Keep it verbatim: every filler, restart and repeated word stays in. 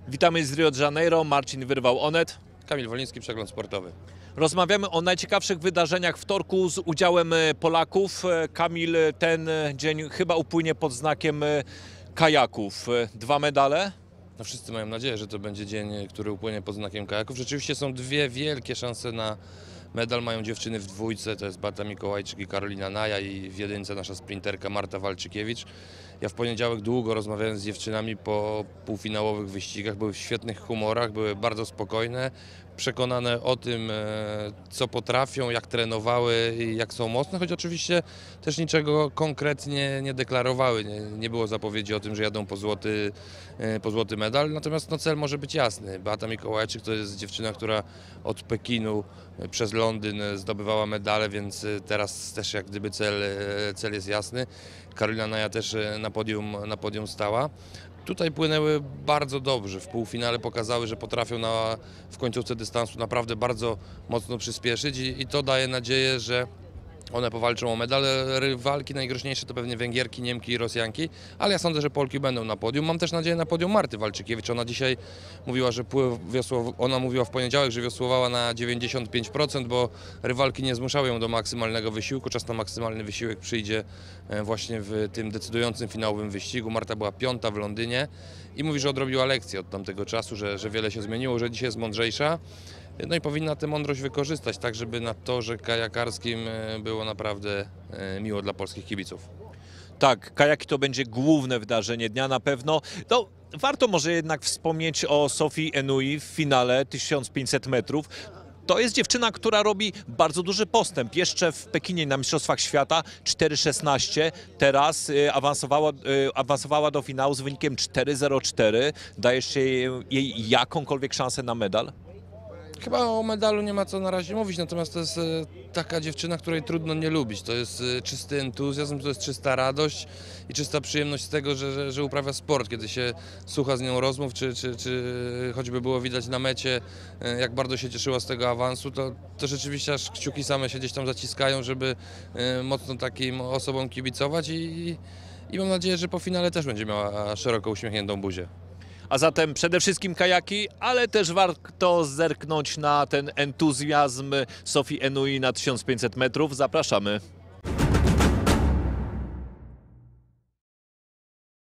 Witamy z Rio de Janeiro, Marcin Wyrwał, Onet. Kamil Woliński, Przegląd Sportowy. Rozmawiamy o najciekawszych wydarzeniach wtorku z udziałem Polaków. Kamil, ten dzień chyba upłynie pod znakiem kajaków. Dwa medale. No wszyscy mają nadzieję, że to będzie dzień, który upłynie pod znakiem kajaków. Rzeczywiście są dwie wielkie szanse na medal. Mają dziewczyny w dwójce, to jest Beata Mikołajczyk i Karolina Naja, i w jedynce nasza sprinterka Marta Walczykiewicz. Ja w poniedziałek długo rozmawiałem z dziewczynami po półfinałowych wyścigach. Były w świetnych humorach, były bardzo spokojne, przekonane o tym, co potrafią, jak trenowały i jak są mocne, choć oczywiście też niczego konkretnie nie deklarowały. Nie, nie było zapowiedzi o tym, że jadą po złoty, po złoty medal, natomiast no, cel może być jasny. Beata Mikołajczyk to jest dziewczyna, która od Pekinu przez Londyn zdobywała medale, więc teraz też jak gdyby cel, cel jest jasny. Karolina Naja też na podium, na podium stała. Tutaj płynęły bardzo dobrze. W półfinale pokazały, że potrafią na, w końcówce dystansu naprawdę bardzo mocno przyspieszyć i, i to daje nadzieję, że one powalczą o medal. Rywalki najgroźniejsze to pewnie Węgierki, Niemki i Rosjanki, ale ja sądzę, że Polki będą na podium. Mam też nadzieję na podium Marty Walczykiewicz. Ona dzisiaj mówiła, że pływ wiosło, ona mówiła w poniedziałek, że wiosłowała na dziewięćdziesiąt pięć procent, bo rywalki nie zmuszały ją do maksymalnego wysiłku. Czas na maksymalny wysiłek przyjdzie właśnie w tym decydującym finałowym wyścigu. Marta była piąta w Londynie i mówi, że odrobiła lekcję od tamtego czasu, że, że wiele się zmieniło, że dzisiaj jest mądrzejsza. No i powinna tę mądrość wykorzystać, tak żeby na torze kajakarskim było naprawdę miło dla polskich kibiców. Tak, kajaki to będzie główne wydarzenie dnia na pewno. No, warto może jednak wspomnieć o Sofii Enui w finale tysiąc pięćset metrów. To jest dziewczyna, która robi bardzo duży postęp. Jeszcze w Pekinie na Mistrzostwach Świata cztery szesnaście, teraz awansowała, awansowała do finału z wynikiem cztery zero cztery. Dajesz jej jakąkolwiek szansę na medal? Chyba o medalu nie ma co na razie mówić, natomiast to jest taka dziewczyna, której trudno nie lubić. To jest czysty entuzjazm, to jest czysta radość i czysta przyjemność z tego, że, że, że uprawia sport. Kiedy się słucha z nią rozmów, czy, czy, czy choćby było widać na mecie, jak bardzo się cieszyła z tego awansu, to, to rzeczywiście aż kciuki same się gdzieś tam zaciskają, żeby mocno takim osobom kibicować i, i mam nadzieję, że po finale też będzie miała szeroko uśmiechniętą buzię. A zatem przede wszystkim kajaki, ale też warto zerknąć na ten entuzjazm Sofii Enui na tysiąc pięćset metrów. Zapraszamy.